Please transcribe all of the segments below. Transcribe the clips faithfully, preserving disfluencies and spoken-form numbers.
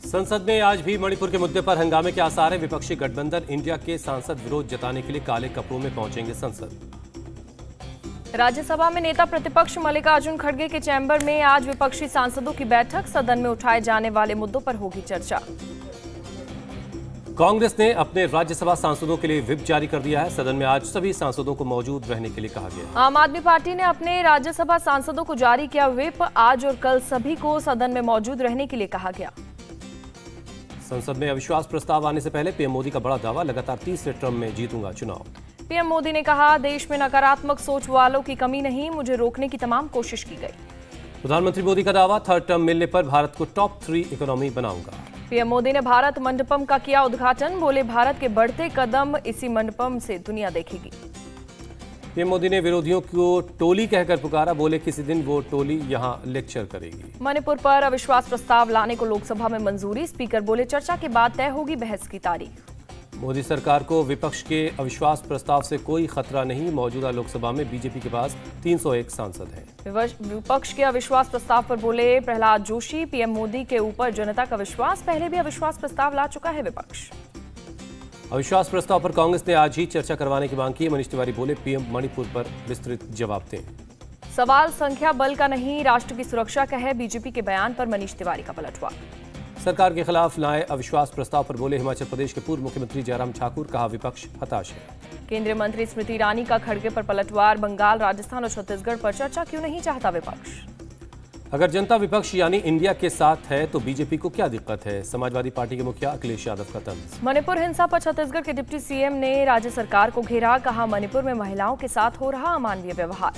संसद में आज भी मणिपुर के मुद्दे पर हंगामे के आसार है। विपक्षी गठबंधन इंडिया के सांसद विरोध जताने के लिए काले कपड़ों में पहुंचेंगे संसद। राज्यसभा में नेता प्रतिपक्ष मल्लिकार्जुन खड़गे के चैम्बर में आज विपक्षी सांसदों की बैठक। सदन में उठाए जाने वाले मुद्दों पर होगी चर्चा। कांग्रेस ने अपने राज्यसभा सांसदों के लिए व्हिप जारी कर दिया है। सदन में आज सभी सांसदों को मौजूद रहने के लिए कहा गया। आम आदमी पार्टी ने अपने राज्यसभा सांसदों को जारी किया व्हिप। आज और कल सभी को सदन में मौजूद रहने के लिए कहा गया। संसद में अविश्वास प्रस्ताव आने से पहले पीएम मोदी का बड़ा दावा, लगातार तीसरे टर्म में जीतूंगा चुनाव। पीएम मोदी ने कहा, देश में नकारात्मक सोच वालों की कमी नहीं, मुझे रोकने की तमाम कोशिश की गई। प्रधानमंत्री मोदी का दावा, थर्ड टर्म मिलने पर भारत को टॉप थ्री इकोनॉमी बनाऊंगा। पीएम मोदी ने भारत मंडपम का किया उद्घाटन। बोले, भारत के बढ़ते कदम इसी मंडपम से दुनिया देखेगी। पीएम मोदी ने विरोधियों को टोली कहकर पुकारा। बोले, किसी दिन वो टोली यहां लेक्चर करेगी। मणिपुर पर अविश्वास प्रस्ताव लाने को लोकसभा में मंजूरी। स्पीकर बोले, चर्चा के बाद तय होगी बहस की तारीख। मोदी सरकार को विपक्ष के अविश्वास प्रस्ताव से कोई खतरा नहीं। मौजूदा लोकसभा में बीजेपी के पास तीन सौ एक सांसद हैं। विपक्ष के अविश्वास प्रस्ताव पर बोले प्रहलाद जोशी, पीएम मोदी के ऊपर जनता का विश्वास। पहले भी अविश्वास प्रस्ताव ला चुका है विपक्ष। अविश्वास प्रस्ताव पर कांग्रेस ने आज ही चर्चा करवाने की मांग की है। मनीष तिवारी बोले, पीएम मणिपुर पर विस्तृत जवाब दें। सवाल संख्या बल का नहीं, राष्ट्र की सुरक्षा का है। बीजेपी के बयान पर मनीष तिवारी का पलटवार। सरकार के खिलाफ लाए अविश्वास प्रस्ताव पर बोले हिमाचल प्रदेश के पूर्व मुख्यमंत्री जयराम ठाकुर। कहा, विपक्ष हताश है। केंद्रीय मंत्री स्मृति ईरानी का खड़गे पर पलटवार। बंगाल, राजस्थान और छत्तीसगढ़ पर चर्चा क्यों नहीं चाहता विपक्ष। अगर जनता विपक्ष यानी इंडिया के साथ है तो बीजेपी को क्या दिक्कत है। समाजवादी पार्टी के मुखिया अखिलेश यादव का तंज। मणिपुर हिंसा पर छत्तीसगढ़ के डिप्टी सीएम ने राज्य सरकार को घेरा। कहा, मणिपुर में महिलाओं के साथ हो रहा अमानवीय व्यवहार।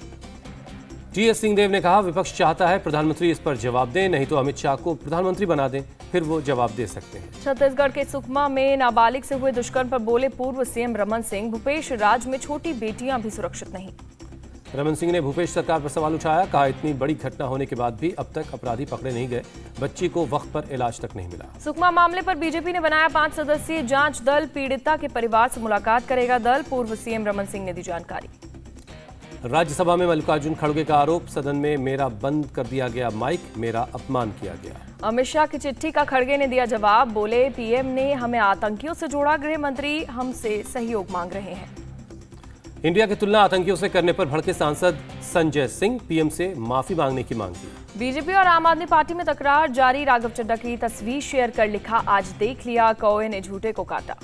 टीएस सिंहदेव ने कहा, विपक्ष चाहता है प्रधानमंत्री इस पर जवाब दें, नहीं तो अमित शाह को प्रधानमंत्री बना दें, फिर वो जवाब दे सकते हैं। छत्तीसगढ़ के सुकमा में नाबालिग से हुए दुष्कर्म पर बोले पूर्व सीएम रमन सिंह, भूपेश राज में छोटी बेटियां भी सुरक्षित नहीं। रमन सिंह ने भूपेश सरकार पर सवाल उठाया। कहा, इतनी बड़ी घटना होने के बाद भी अब तक अपराधी पकड़े नहीं गए, बच्ची को वक्त पर इलाज तक नहीं मिला। सुकमा मामले पर बीजेपी ने बनाया पांच सदस्यीय जांच दल। पीड़िता के परिवार से मुलाकात करेगा दल। पूर्व सीएम रमन सिंह ने दी जानकारी। राज्यसभा में मल्लिकार्जुन खड़गे का आरोप, सदन में मेरा बंद कर दिया गया माइक, मेरा अपमान किया गया। अमित शाह की चिट्ठी का खड़गे ने दिया जवाब। बोले, पीएम ने हमें आतंकियों से जोड़ा, गृह मंत्री हमसे सहयोग मांग रहे हैं। इंडिया की तुलना आतंकियों से करने पर भड़के सांसद संजय सिंह, पीएम से माफी मांगने की मांग की। बीजेपी और आम आदमी पार्टी में तकरार जारी। राघव चड्ढा की तस्वीर शेयर कर लिखा, आज देख लिया कौए ने झूठे को काटा।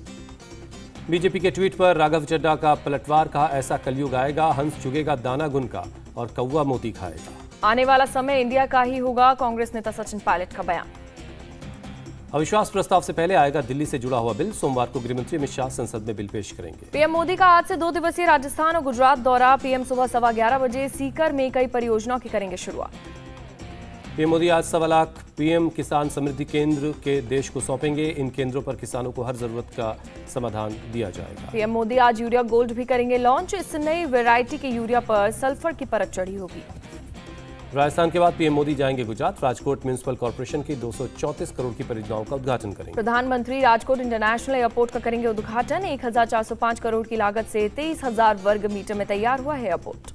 बीजेपी के ट्वीट पर राघव चड्ढा का पलटवार। कहा, ऐसा कलयुग आएगा, हंस चुगेगा दाना गुन का और कौवा मोती खाएगा। आने वाला समय इंडिया का ही होगा, कांग्रेस नेता सचिन पायलट का बयान। अविश्वास प्रस्ताव से पहले आएगा दिल्ली से जुड़ा हुआ बिल। सोमवार को गृहमंत्री अमित शाह संसद में बिल पेश करेंगे। पीएम मोदी का आज से दो दिवसीय राजस्थान और गुजरात दौरा। पीएम सुबह सवा ग्यारह बजे सीकर में कई परियोजनाओं की करेंगे शुरुआत। पीएम मोदी आज सवा लाख पीएम किसान समृद्धि केंद्र के देश को सौंपेंगे। इन केंद्रों पर किसानों को हर जरूरत का समाधान दिया जाएगा। पीएम मोदी आज यूरिया गोल्ड भी करेंगे लॉन्च। इस नई वैरायटी के यूरिया पर सल्फर की परत चढ़ी होगी। राजस्थान के बाद पीएम मोदी जाएंगे गुजरात। राजकोट म्युनिसिपल कॉर्पोरेशन की दो सौ चौंतीस करोड़ की परियोजनाओं का उद्घाटन करेंगे। प्रधानमंत्री राजकोट इंटरनेशनल एयरपोर्ट का करेंगे उद्घाटन। एक हजार चार सौ पांच करोड़ की लागत से तेईस हजार वर्ग मीटर में तैयार हुआ है एयरपोर्ट।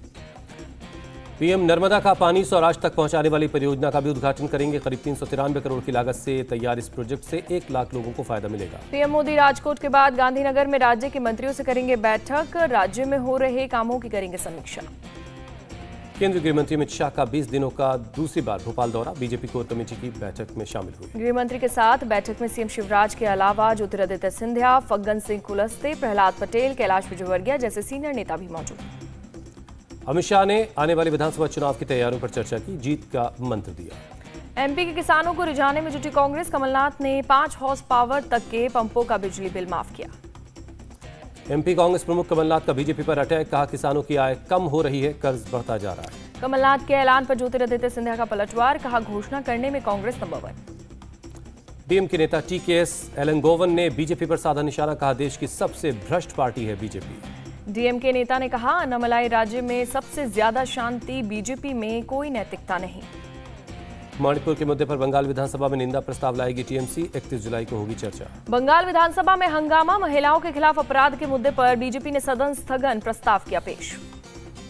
पीएम नर्मदा का पानी सौराष्ट्र तक पहुंचाने वाली परियोजना का भी उद्घाटन करेंगे। करीब तीन सौ तिरानवे करोड़ की लागत से तैयार इस प्रोजेक्ट से एक लाख लोगों को फायदा मिलेगा। पीएम मोदी राजकोट के बाद गांधीनगर में राज्य के मंत्रियों से करेंगे बैठक। राज्य में हो रहे कामों की करेंगे समीक्षा। केंद्रीय गृहमंत्री अमित शाह का बीस दिनों का दूसरी बार भोपाल दौरा। बीजेपी कोर कमेटी की बैठक में शामिल हुए। गृहमंत्री के साथ बैठक में सीएम शिवराज के अलावा ज्योतिरादित्य सिंधिया, फग्गन सिंह कुलस्ते, प्रहलाद पटेल, कैलाश विजयवर्गीय जैसे सीनियर नेता भी मौजूद। अमित शाह ने आने वाले विधानसभा चुनाव की तैयारियों पर चर्चा की, जीत का मंत्र दिया। एमपी के किसानों को रिझाने में जुटी कांग्रेस। कमलनाथ ने पांच हॉर्स पावर तक के पंपों का बिजली बिल माफ किया। एमपी कांग्रेस प्रमुख कमलनाथ का बीजेपी पर अटैक। कहा, किसानों की आय कम हो रही है, कर्ज बढ़ता जा रहा है। कमलनाथ के ऐलान पर ज्योतिरादित्य सिंधिया का पलटवार। कहा, घोषणा करने में कांग्रेस नंबर वन। डीएम के नेता टीकेएस एलंगोवन ने बीजेपी पर साधा निशाना। कहा, देश की सबसे भ्रष्ट पार्टी है बीजेपी। डीएम के नेता ने कहा, अन्नामलाई राज्य में सबसे ज्यादा शांति, बीजेपी में कोई नैतिकता नहीं। मणिपुर के मुद्दे पर बंगाल विधानसभा में निंदा प्रस्ताव लाएगी टीएमसी। इकतीस जुलाई को होगी चर्चा। बंगाल विधानसभा में हंगामा। महिलाओं के खिलाफ अपराध के मुद्दे पर बीजेपी ने सदन स्थगन प्रस्ताव किया पेश।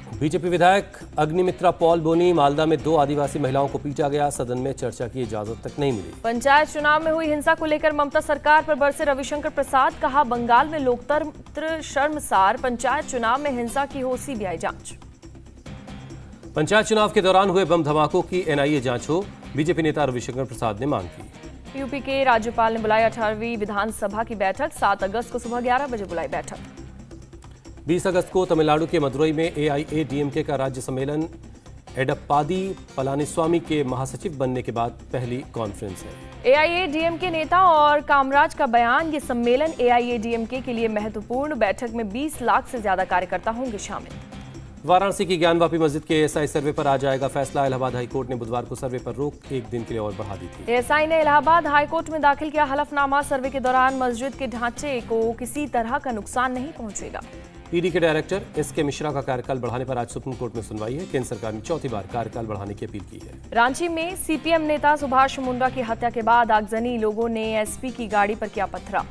बीजेपी विधायक अग्निमित्रा पॉल बोनी, मालदा में दो आदिवासी महिलाओं को पीटा गया, सदन में चर्चा की इजाजत तक नहीं मिली। पंचायत चुनाव में हुई हिंसा को लेकर ममता सरकार पर बरसे रविशंकर प्रसाद, कहा बंगाल में लोकतंत्र शर्मसार, पंचायत चुनाव में हिंसा की हो सीबीआई जांच। पंचायत चुनाव के दौरान हुए बम धमाकों की एनआईए जांच हो, बीजेपी नेता रविशंकर प्रसाद ने मांग की। यूपी के राज्यपाल ने बुलाई अठारहवीं विधानसभा की बैठक, सात अगस्त को सुबह ग्यारह बजे बुलाई बैठक। बीस अगस्त को तमिलनाडु के मदुरई में एआईएडीएमके का राज्य सम्मेलन, एडप्पादी पलानीस्वामी के महासचिव बनने के बाद पहली कॉन्फ्रेंस है। एआईएडीएमके नेता और कामराज का बयान, ये सम्मेलन एआईएडीएमके के लिए महत्वपूर्ण, बैठक में बीस लाख से ज्यादा कार्यकर्ता होंगे शामिल। वाराणसी की ज्ञानवापी मस्जिद के एएसआई सर्वे पर आ जाएगा फैसला, इलाहाबाद हाईकोर्ट ने बुधवार को सर्वे पर रोक एक दिन के लिए और बढ़ा दी थी। एएसआई ने इलाहाबाद हाईकोर्ट में दाखिल किया हलफनामा, सर्वे के दौरान मस्जिद के ढांचे को किसी तरह का नुकसान नहीं पहुंचेगा। ईडी के डायरेक्टर एस के मिश्रा का कार्यकाल बढ़ाने पर आज सुप्रीम कोर्ट में सुनवाई है। केंद्र सरकार ने चौथी बार कार्यकाल बढ़ाने की अपील की है। रांची में सीपीएम नेता सुभाष मुंडा की हत्या के बाद आगजनी, लोगों ने एसपी की गाड़ी पर किया पथराव।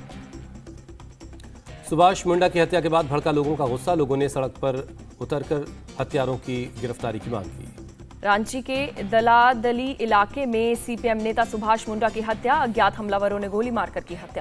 सुभाष मुंडा की हत्या के बाद भड़का लोगों का गुस्सा, लोगों ने सड़क पर उतरकर हत्यारों की गिरफ्तारी की मांग की। रांची के दलादली इलाके में सीपीएम नेता सुभाष मुंडा की हत्या, अज्ञात हमलावरों ने गोली मारकर की हत्या।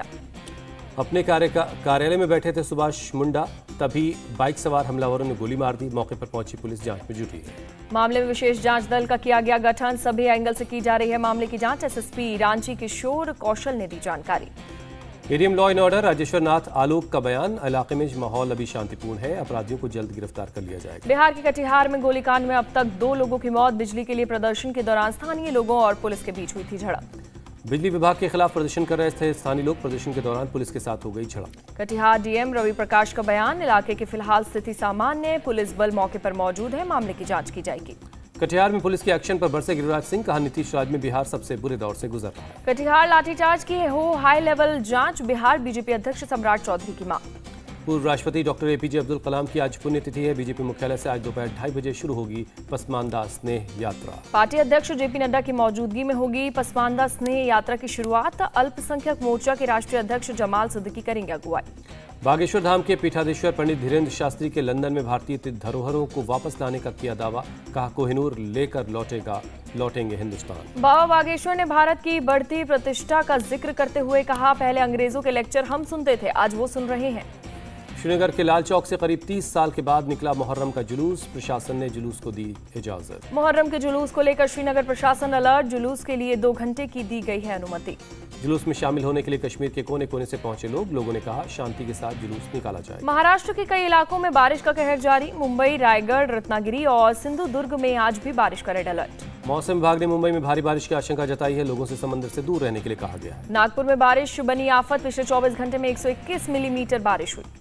अपने कार्य का कार्यालय में बैठे थे सुभाष मुंडा, तभी बाइक सवार हमलावरों ने गोली मार दी। मौके पर पहुंची पुलिस जांच में जुटी है। मामले में विशेष जांच दल का किया गया गठन, सभी एंगल से की जा रही है मामले की जांच। एसएसपी रांची किशोर कौशल ने दी जानकारी। ADM law and order Rajeshwar Nath Alok का बयान, इलाके में माहौल अभी शांतिपूर्ण है, अपराधियों को जल्द गिरफ्तार कर लिया जाएगा। बिहार के कटिहार में गोलीकांड में अब तक दो लोगों की मौत, बिजली के लिए प्रदर्शन के दौरान स्थानीय लोगों और पुलिस के बीच हुई थी झड़प। बिजली विभाग के खिलाफ प्रदर्शन कर रहे थे स्थानीय लोग, प्रदर्शन के दौरान पुलिस के साथ हो गई झड़प। कटिहार डीएम रवि प्रकाश का बयान, इलाके की फिलहाल स्थिति सामान्य, पुलिस बल मौके पर मौजूद है, मामले की जांच की जाएगी। कटिहार में पुलिस के एक्शन पर बरसे गिरिराज सिंह, कहा नीतीश राज में बिहार सबसे बुरे दौर से गुजर रहा है। कटिहार लाठीचार्ज की हो हाई लेवल जांच, बिहार बीजेपी अध्यक्ष सम्राट चौधरी की मांग। पूर्व राष्ट्रपति डॉक्टर एपीजे अब्दुल कलाम की आज पुण्यतिथि है। बीजेपी मुख्यालय से आज दोपहर ढाई बजे शुरू होगी पसमानदा स्नेह यात्रा। पार्टी अध्यक्ष जेपी नड्डा की मौजूदगी में होगी पसमानदा स्नेह यात्रा की शुरुआत। अल्पसंख्यक मोर्चा के राष्ट्रीय अध्यक्ष जमाल सिद्दीकी करेंगे अगुवाई। बागेश्वर धाम के पीठाधीश्वर पंडित धीरेन्द्र शास्त्री के लंदन में भारतीय धरोहरों को वापस लाने का किया दावा, कहा कोहिनूर लेकर लौटेगा लौटेंगे हिंदुस्तान। बाबा बागेश्वर ने भारत की बढ़ती प्रतिष्ठा का जिक्र करते हुए कहा, पहले अंग्रेजों के लेक्चर हम सुनते थे, आज वो सुन रहे हैं। श्रीनगर के लाल चौक से करीब तीस साल के बाद निकला मुहर्रम का जुलूस, प्रशासन ने जुलूस को दी इजाजत। मुहर्रम के जुलूस को लेकर श्रीनगर प्रशासन अलर्ट, जुलूस के लिए दो घंटे की दी गई है अनुमति। जुलूस में शामिल होने के लिए कश्मीर के कोने कोने से पहुंचे लोग, लोगों ने कहा शांति के साथ जुलूस निकाला जाए। महाराष्ट्र के कई इलाकों में बारिश का कहर जारी, मुंबई, रायगढ़, रत्नागिरी और सिंधु दुर्ग में आज भी बारिश का रेड अलर्ट। मौसम विभाग ने मुंबई में भारी बारिश की आशंका जताई है, लोगों से समंदर से दूर रहने के लिए कहा गया है। नागपुर में बारिश बनी आफत, पिछले चौबीस घंटे में एक सौ इक्कीस मिलीमीटर बारिश हुई।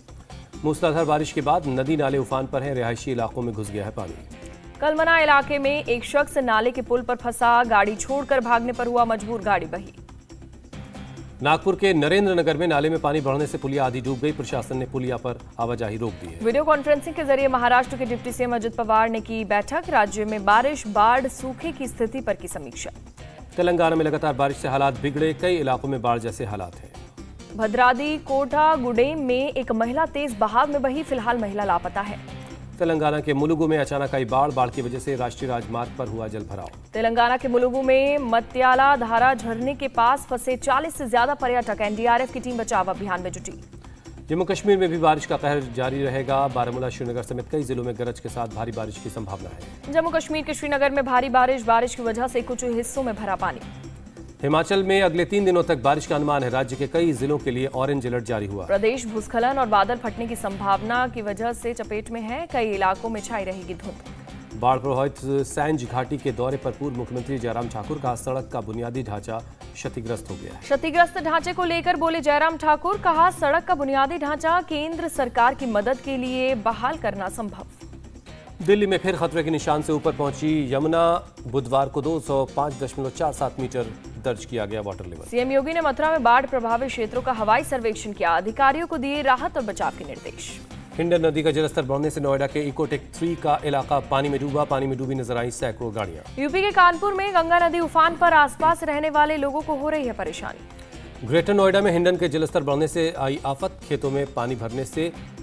मूसलाधार बारिश के बाद नदी नाले उफान पर हैं, रिहायशी इलाकों में घुस गया है पानी। कलमना इलाके में एक शख्स नाले के पुल पर फंसा, गाड़ी छोड़कर भागने पर हुआ मजबूर, गाड़ी बही। नागपुर के नरेंद्र नगर में नाले में पानी बढ़ने से पुलिया आधी डूब गई, प्रशासन ने पुलिया पर आवाजाही रोक दी है। वीडियो कॉन्फ्रेंसिंग के जरिए महाराष्ट्र के डिप्टी सीएम अजित पवार ने की बैठक, राज्य में बारिश, बाढ़, सूखे की स्थिति पर की समीक्षा। तेलंगाना में लगातार बारिश से हालात बिगड़े, कई इलाकों में बाढ़ जैसे हालात हैं। भद्रादी कोटा गुडेम में एक महिला तेज बहाव में बही, फिलहाल महिला लापता है। तेलंगाना के मुलुगु में अचानक आई बाढ़, बाढ़ की वजह से राष्ट्रीय राजमार्ग पर हुआ जलभराव। तेलंगाना के मुलुगु में मत्याला धारा झरने के पास फंसे चालीस से ज्यादा पर्यटक, एनडीआरएफ की टीम बचाव अभियान में जुटी। जम्मू कश्मीर में भी बारिश का कहर जारी रहेगा, बारामूला, श्रीनगर समेत कई जिलों में गरज के साथ भारी बारिश की संभावना है। जम्मू कश्मीर के श्रीनगर में भारी बारिश, बारिश की वजह से कुछ हिस्सों में भरा पानी। हिमाचल में अगले तीन दिनों तक बारिश का अनुमान है, राज्य के कई जिलों के लिए ऑरेंज अलर्ट जारी हुआ। प्रदेश भूस्खलन और बादल फटने की संभावना की वजह से चपेट में है, कई इलाकों में छाई रहेगी धुंध। बाढ़ प्रभावित सैंज घाटी के दौरे पर पूर्व मुख्यमंत्री जयराम ठाकुर का सड़क का बुनियादी ढांचा क्षतिग्रस्त हो गया है। क्षतिग्रस्त ढांचे को लेकर बोले जयराम ठाकुर, कहा सड़क का बुनियादी ढांचा केंद्र सरकार की मदद के लिए बहाल करना संभव। दिल्ली में फिर खतरे के निशान से ऊपर पहुंची यमुना, बुधवार को दो सौ पाँच दशमलव चार सात मीटर दर्ज किया गया वाटर लेवल। सीएम योगी ने मथुरा में बाढ़ प्रभावित क्षेत्रों का हवाई सर्वेक्षण किया, अधिकारियों को दिए राहत और बचाव के निर्देश। हिंडन नदी का जलस्तर बढ़ने से नोएडा के इकोटेक थ्री का इलाका पानी में डूबा, पानी में डूबी नजर आई सैकड़ों गाड़ियां। यूपी के कानपुर में गंगा नदी उफान पर, आसपास रहने वाले लोगों को हो रही है परेशानी। ग्रेटर नोएडा में हिंडन के जलस्तर बढ़ने से आई आफत, खेतों में पानी भरने से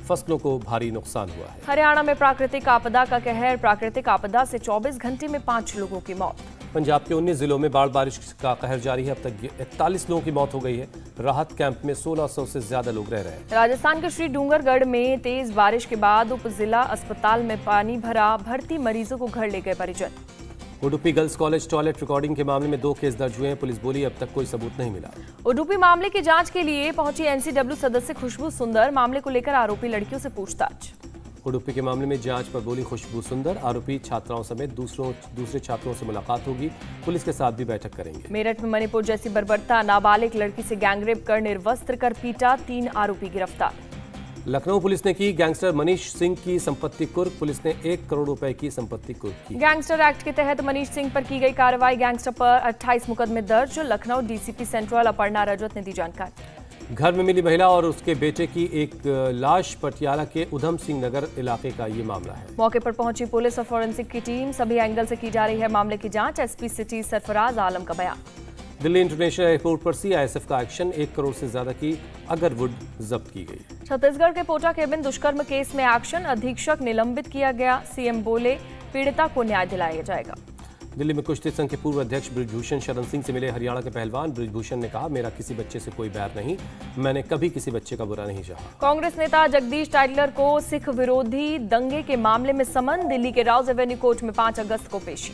फसलों को भारी नुकसान हुआ है। हरियाणा में प्राकृतिक आपदा का कहर। प्राकृतिक आपदा से चौबीस घंटे में पांच लोगों की मौत। पंजाब के उन्नीस जिलों में बाढ़ बारिश का कहर जारी है। अब तक इकतालीस लोगों की मौत हो गई है। राहत कैंप में सोलह सौ से ज्यादा लोग रह रहे हैं। राजस्थान के श्री डूंगरगढ़ में तेज बारिश के बाद उप जिला अस्पताल में पानी भरा। भर्ती मरीजों को घर ले गए परिजन। Udupi girls college toilet recording के मामले में दो केस दर्ज हुए हैं। पुलिस बोली अब तक कोई सबूत नहीं मिला। उडुपी मामले की जांच के लिए पहुंची एनसीडब्ल्यू सदस्य खुशबू सुंदर। मामले को लेकर आरोपी लड़कियों से पूछताछ। उडुपी के मामले में जांच पर बोली खुशबू सुंदर। आरोपी छात्राओं समेत दूसरों दूसरे छात्रों से मुलाकात होगी। पुलिस के साथ भी बैठक करेंगे। मेरठ में मणिपुर जैसी बर्बरता। नाबालिग लड़की से गैंगरेप कर निर्वस्त्र कर पीटा। तीन आरोपी गिरफ्तार। लखनऊ पुलिस ने की गैंगस्टर मनीष सिंह की संपत्ति कुर्क। पुलिस ने एक करोड़ रुपए की संपत्ति कुर्क की। गैंगस्टर एक्ट के तहत मनीष सिंह पर की गई कार्रवाई। गैंगस्टर पर अट्ठाईस मुकदमे दर्ज। लखनऊ डीसीपी सेंट्रल अपर्णा रजत ने दी जानकारी। घर में मिली महिला और उसके बेटे की एक लाश। पटियाला के उधम सिंह नगर इलाके का ये मामला है। मौके पर पहुंची पुलिस और फॉरेंसिक की टीम। सभी एंगल से की जा रही है मामले की जांच। एसपी सिटी सरफराज आलम का बयान। दिल्ली इंटरनेशनल एयरपोर्ट पर सीआईएसएफ का एक्शन। एक करोड़ से ज्यादा की अगरवुड जब्त की गई। छत्तीसगढ़ के पोटा केबिन दुष्कर्म केस में एक्शन। अधीक्षक निलंबित किया गया। सीएम बोले पीड़िता को न्याय दिलाया जाएगा। दिल्ली में कुश्ती संघ के पूर्व अध्यक्ष बृजभूषण शरण सिंह से मिले हरियाणा के पहलवान। बृजभूषण ने कहा मेरा किसी बच्चे से कोई बैर नहीं। मैंने कभी किसी बच्चे का बुरा नहीं चाहा। कांग्रेस नेता जगदीश टाइटलर को सिख विरोधी दंगे के मामले में समन। दिल्ली के राउज एवेन्यू कोर्ट में पांच अगस्त को पेशी।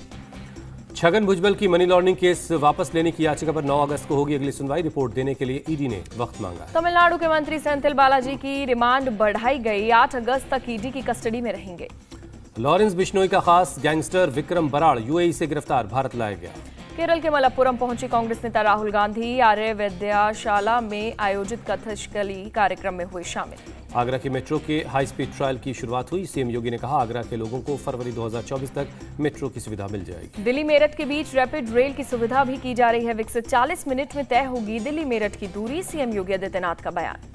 छगन भुजबल की मनी लॉन्ड्रिंग केस वापस लेने की याचिका पर नौ अगस्त को होगी अगली सुनवाई। रिपोर्ट देने के लिए ईडी ने वक्त मांगा है। तमिलनाडु के मंत्री सेंथिल बालाजी की रिमांड बढ़ाई गई। आठ अगस्त तक ईडी की कस्टडी में रहेंगे। लॉरेंस बिश्नोई का खास गैंगस्टर विक्रम बराड़ यूएई से गिरफ्तार भारत लाया गया। केरल के मलप्पुरम पहुंची कांग्रेस नेता राहुल गांधी। आर्य विद्याशाला में आयोजित कथकली कार्यक्रम में हुए शामिल। आगरा के मेट्रो के हाई स्पीड ट्रायल की शुरुआत हुई। सीएम योगी ने कहा आगरा के लोगों को फरवरी दो हज़ार चौबीस तक मेट्रो की सुविधा मिल जाएगी। दिल्ली मेरठ के बीच रैपिड रेल की सुविधा भी की जा रही है। विकसित चालीस मिनट में तय होगी दिल्ली मेरठ की दूरी। सीएम योगी आदित्यनाथ का बयान।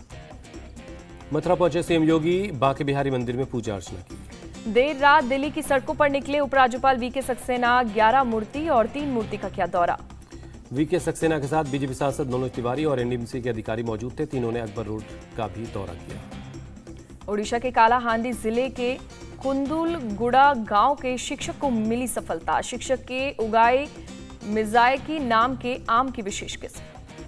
मथुरा पहुंचे सीएम योगी। बांके बिहारी मंदिर में पूजा अर्चना की। देर रात दिल्ली की सड़कों पर निकले उपराज्यपाल वीके सक्सेना। ग्यारह मूर्ति और तीन मूर्ति का किया दौरा। वीके सक्सेना के साथ बीजेपी सांसद मनोज तिवारी और एनडीएमसी के अधिकारी मौजूद थे। तीनों ने अकबर रोड का भी दौरा किया। ओडिशा के कालाहांडी जिले के कुंदुलगुड़ा गांव के शिक्षक को मिली सफलता। शिक्षक के उगाए मिजायकी नाम के आम की विशेष किस्म।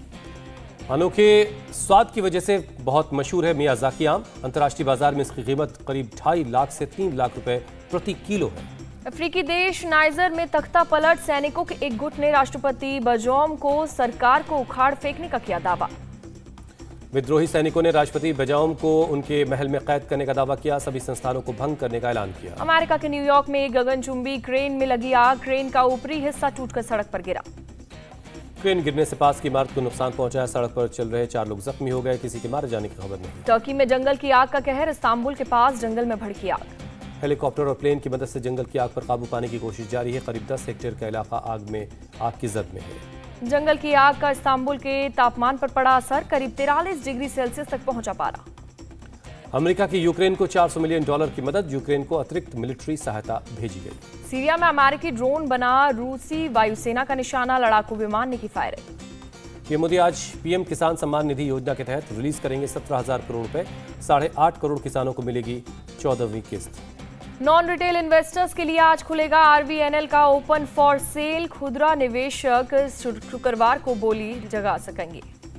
अनोखे स्वाद की वजह से बहुत मशहूर है मियाजाकी आम। अंतर्राष्ट्रीय बाजार में इसकी कीमत करीब ढाई लाख से तीन लाख रुपए प्रति किलो है। अफ्रीकी देश नाइजर में तख्ता पलट। सैनिकों के एक गुट ने राष्ट्रपति बजौम को सरकार को उखाड़ फेंकने का किया दावा। विद्रोही सैनिकों ने राष्ट्रपति बजौम को उनके महल में कैद करने का दावा किया। सभी संस्थानों को भंग करने का ऐलान किया। अमेरिका के न्यूयॉर्क में एक गगनचुंबी क्रेन में लगी आग। क्रेन का ऊपरी हिस्सा टूटकर सड़क पर गिरा। क्रेन गिरने से पास की इमारत को नुकसान पहुंचा। सड़क पर चल रहे चार लोग जख्मी हो गए। किसी के मारे जाने की खबर नहीं। टर्की में जंगल की आग का कहर। इस्तांबुल के पास जंगल में भड़की आग। हेलीकॉप्टर और प्लेन की मदद से जंगल की आग पर काबू पाने की कोशिश जारी है। करीब दस हेक्टेयर का इलाका आग में आग की जद में है। जंगल की आग का इस्तांबुल के तापमान पर पड़ा असर। करीब तिरालीस डिग्री सेल्सियस तक पहुंचा पारा। अमेरिका की यूक्रेन को चार सौ मिलियन डॉलर की मदद। यूक्रेन को अतिरिक्त मिलिट्री सहायता भेजी गई। सीरिया में अमेरिकी ड्रोन बना रूसी वायुसेना का निशाना। लड़ाकू विमान ने की फायरिंग। पीएम मोदी आज पीएम किसान सम्मान निधि योजना के तहत रिलीज करेंगे सत्रह हजार करोड़ रुपए। साढ़े आठ करोड़ किसानों को मिलेगी चौदहवीं किस्त। नॉन रिटेल इन्वेस्टर्स के लिए आज खुलेगा आरवीएनएल का ओपन फॉर सेल। खुदरा निवेशक शुक्रवार को बोली जगा सकेंगे।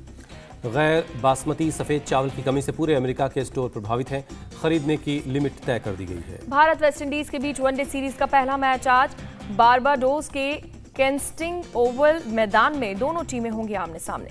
गैर बासमती सफेद चावल की कमी से पूरे अमेरिका के स्टोर प्रभावित हैं। खरीदने की लिमिट तय कर दी गई है। भारत वेस्टइंडीज के बीच वनडे सीरीज का पहला मैच आज बारबाडोस के केंस्टिंग ओवल मैदान में दोनों टीमें होंगी आमने सामने।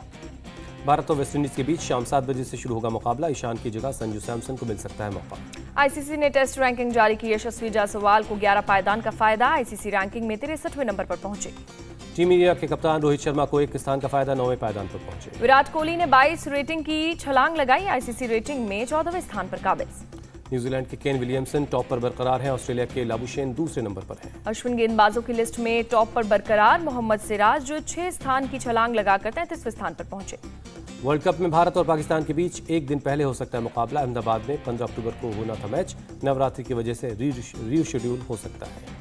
भारत और वेस्टइंडीज के बीच शाम सात बजे से शुरू होगा मुकाबला। ईशान की जगह संजू सैमसन को मिल सकता है मौका। आईसीसी ने टेस्ट रैंकिंग जारी की। यशस्वी जायसवाल को ग्यारह पायदान का फायदा। आईसीसी रैंकिंग में तिरसठवें नंबर पर पहुंचे। टीम इंडिया के कप्तान रोहित शर्मा को एक स्थान का फायदा। नौवें पायदान पर पहुंचे। विराट कोहली ने बाईस रेटिंग की छलांग लगाई। आईसीसी रेटिंग में चौदहवें स्थान पर काबिज। न्यूजीलैंड के केन विलियमसन टॉप पर बरकरार हैं। ऑस्ट्रेलिया के लाबुशेन दूसरे नंबर पर हैं। अश्विन गेंदबाजों की लिस्ट में टॉप पर बरकरार। मोहम्मद सिराज जो छह स्थान की छलांग लगाकर तैंतीसवें स्थान पर पहुंचे। वर्ल्ड कप में भारत और पाकिस्तान के बीच एक दिन पहले हो सकता है मुकाबला। अहमदाबाद में पंद्रह अक्टूबर को होना था मैच। नवरात्रि की वजह से री शेड्यूल हो सकता है।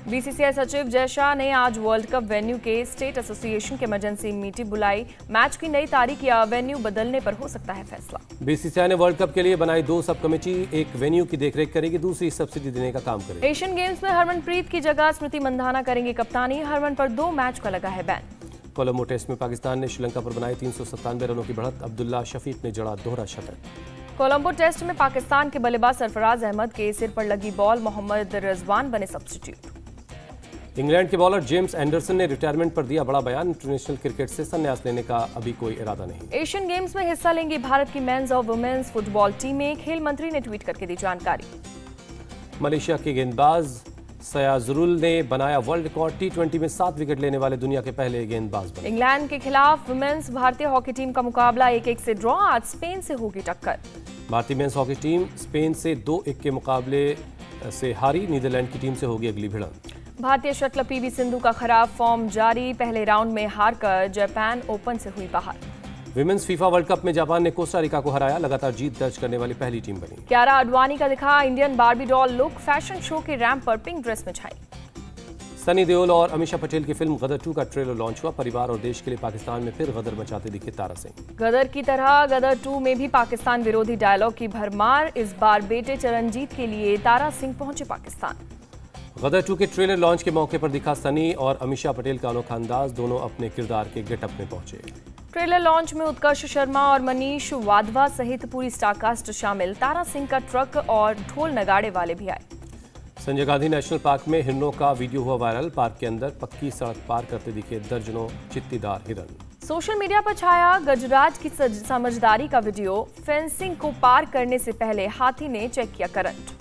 बीसीसीआई सचिव जय शाह ने आज वर्ल्ड कप वेन्यू के स्टेट एसोसिएशन की इमरजेंसी मीटिंग बुलाई। मैच की नई तारीख या वेन्यू बदलने पर हो सकता है फैसला। बीसीसीआई ने वर्ल्ड कप के लिए बनाई दो सब कमेटी, एक वेन्यू की देखरेख करेगी, दूसरी सब्सिडी देने का काम करेगी। एशियन गेम्स में हरमनप्रीत की जगह स्मृति मंधाना करेंगी कप्तानी। हरमन पर दो मैच का लगा है बैन। कोलंबो टेस्ट में पाकिस्तान ने श्रीलंका पर बनाई तीन सौ सत्तानवे रनों की बढ़त। अब्दुल्ला शफीक ने जड़ा दोहरा शतक। कोलंबो टेस्ट में पाकिस्तान के बल्लेबाज सरफराज अहमद के सिर पर लगी बॉल, मोहम्मद रिजवान बने सब्स्टिट्यूट। इंग्लैंड के बॉलर जेम्स एंडरसन ने रिटायरमेंट पर दिया बड़ा बयान। इंटरनेशनल क्रिकेट से संन्यास लेने का अभी कोई इरादा नहीं। एशियन गेम्स में हिस्सा लेंगी भारत की मेंस और वुमेन्स फुटबॉल टीमें, खेल मंत्री ने ट्वीट करके दी जानकारी। मलेशिया के गेंदबाज सयाजुरुल ने बनाया वर्ल्ड रिकॉर्ड। टी ट्वेंटी में सात विकेट लेने वाले दुनिया के पहले गेंदबाज बने। इंग्लैंड के खिलाफ वुमेन्स भारतीय हॉकी टीम का मुकाबला एक एक से ड्रॉ। आज स्पेन से होगी टक्कर। भारतीय मेंस हॉकी टीम स्पेन से दो एक के मुकाबले से हारी। नीदरलैंड की टीम से होगी अगली भिड़ंत। भारतीय शटलर पीवी सिंधु का खराब फॉर्म जारी। पहले राउंड में हारकर जापान ओपन से हुई बाहर। विमेंस फीफा वर्ल्ड कप में जापान ने कोस्टा रिका को हराया। लगातार जीत दर्ज करने वाली पहली टीम बनी। कियारा आडवाणी का दिखा Indian Barbie doll look. Fashion show के रैंप पर पिंक ड्रेस में छाई। सनी देओल और अमीषा पटेल की फिल्म गदर टू का ट्रेलर लॉन्च हुआ। परिवार और देश के लिए पाकिस्तान में फिर गदर मचाते दिखे तारा सिंह। गदर की तरह गदर टू में भी पाकिस्तान विरोधी डायलॉग की भरमार। इस बार बेटे चरणजीत के लिए तारा सिंह पहुंचे पाकिस्तान। गदर टू के ट्रेलर लॉन्च के मौके पर दिखा सनी और अमीषा पटेल का अनोखा अंदाज। दोनों अपने किरदार के गेटअप में पहुंचे। ट्रेलर लॉन्च में उत्कर्ष शर्मा और मनीष वाधवा सहित पूरी स्टारकास्ट शामिल। तारा सिंह का ट्रक और ढोल नगाड़े वाले भी आए। संजय गांधी नेशनल पार्क में हिरणों का वीडियो हुआ वायरल। पार्क के अंदर पक्की सड़क पार करते दिखे दर्जनों चित्तीदार हिरण। सोशल मीडिया पर छाया गजराज की समझदारी का वीडियो। फेंसिंग को पार करने से पहले हाथी ने चेक किया करंट।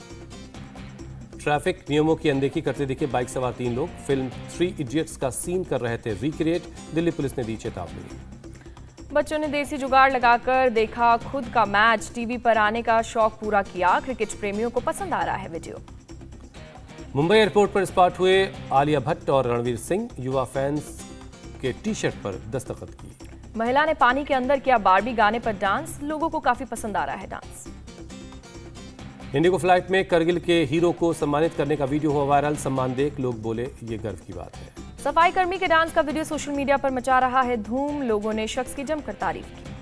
ट्रैफिक नियमों की अनदेखी करते दिखे बाइक सवार तीन लोग। फिल्म थ्री इडियट्स का सीन कर रहे थे रिक्रिएट। दिल्ली पुलिस ने दी चेतावनी। बच्चों ने देसी जुगाड़ लगाकर देखा खुद का मैच। टीवी पर आने का शौक पूरा किया। क्रिकेट प्रेमियों को पसंद आ रहा है वीडियो। मुंबई एयरपोर्ट पर स्पॉट हुए आलिया भट्ट और रणवीर सिंह। युवा फैंस के टी शर्ट पर दस्तखत की। महिला ने पानी के अंदर किया बारबी गाने पर डांस। लोगों को काफी पसंद आ रहा है डांस। इंडिगो फ्लाइट में करगिल के हीरो को सम्मानित करने का वीडियो हुआ वायरल। सम्मान देख लोग बोले ये गर्व की बात है। सफाई कर्मी के डांस का वीडियो सोशल मीडिया पर मचा रहा है धूम। लोगों ने शख्स की जमकर तारीफ की।